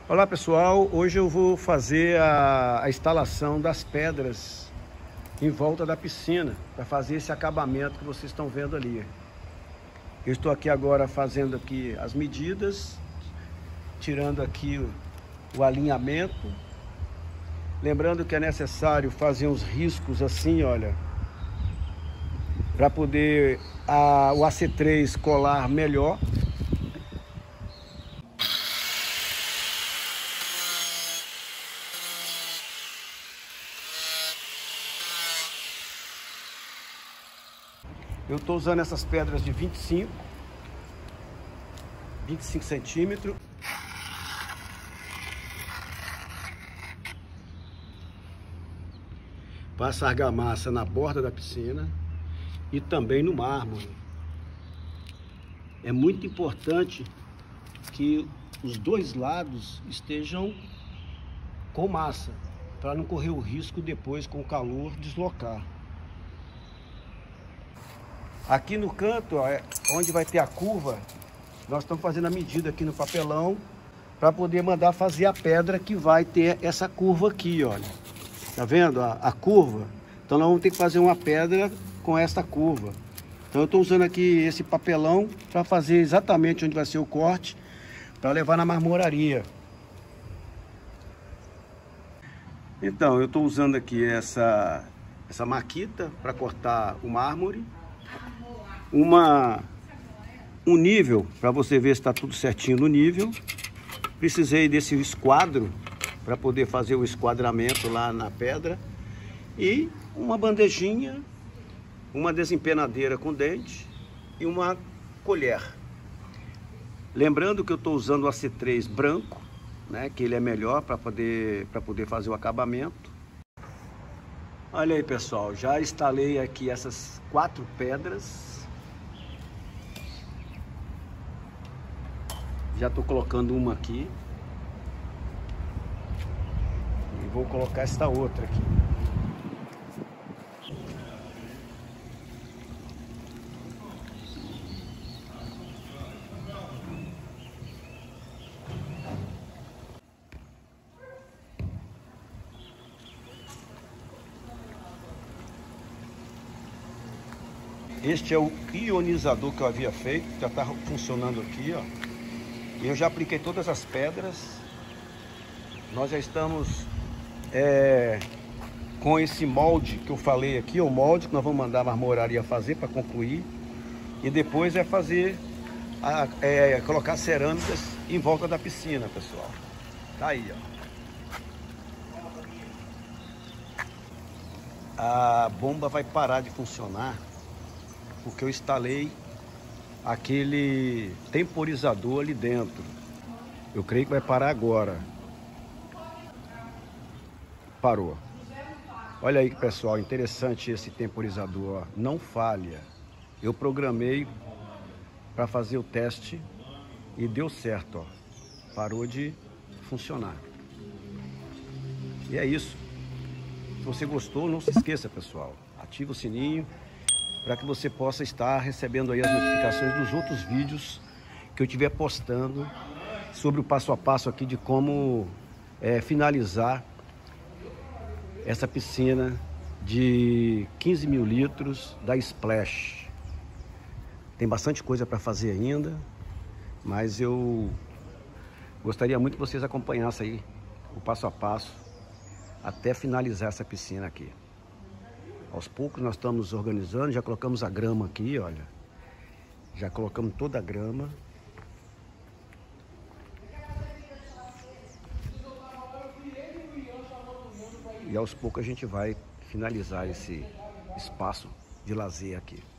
Olá pessoal, hoje eu vou fazer a instalação das pedras em volta da piscina para fazer esse acabamento que vocês estão vendo ali. Eu estou aqui agora fazendo aqui as medidas, tirando aqui o alinhamento, lembrando que é necessário fazer uns riscos assim, olha, para poder o AC3 colar melhor. Eu estou usando essas pedras de 25 centímetros. Passa a argamassa na borda da piscina e também no mármore. É muito importante que os dois lados estejam com massa, para não correr o risco depois com o calor deslocar. Aqui no canto, ó, onde vai ter a curva, nós estamos fazendo a medida aqui no papelão para poder mandar fazer a pedra que vai ter essa curva aqui, olha. Tá vendo a curva? Então nós vamos ter que fazer uma pedra com essa curva. Então eu estou usando aqui esse papelão para fazer exatamente onde vai ser o corte, para levar na marmoraria. Então eu estou usando aqui essa maquita para cortar o mármore. Um nível para você ver se está tudo certinho no nível. Precisei desse esquadro para poder fazer o esquadramento lá na pedra e uma bandejinha, uma desempenadeira com dente e uma colher. Lembrando que eu estou usando o AC3 branco, né, que ele é melhor para poder fazer o acabamento. Olha aí pessoal, já instalei aqui essas 4 pedras. Já estou colocando uma aqui. E vou colocar esta outra aqui. Este é o ionizador que eu havia feito, já está funcionando aqui, ó. Eu já apliquei todas as pedras. Nós já estamos com esse molde que eu falei aqui, o molde que nós vamos mandar a marmoraria fazer para concluir. E depois é fazer, colocar cerâmicas em volta da piscina, pessoal. Tá aí, ó. A bomba vai parar de funcionar porque eu instalei aquele temporizador ali dentro. Eu creio que vai parar agora. Parou. Olha aí, pessoal, interessante esse temporizador, ó. Não falha. Eu programei para fazer o teste e deu certo, ó. Parou de funcionar. E é isso. Se você gostou, não se esqueça, pessoal. Ativa o sininho para que você possa estar recebendo aí as notificações dos outros vídeos que eu estiver postando sobre o passo a passo aqui de como finalizar essa piscina de 15 mil litros da Splash. Tem bastante coisa para fazer ainda, mas eu gostaria muito que vocês acompanhassem aí o passo a passo até finalizar essa piscina aqui. Aos poucos nós estamos organizando, já colocamos a grama aqui, olha. Já colocamos toda a grama. E aos poucos a gente vai finalizar esse espaço de lazer aqui.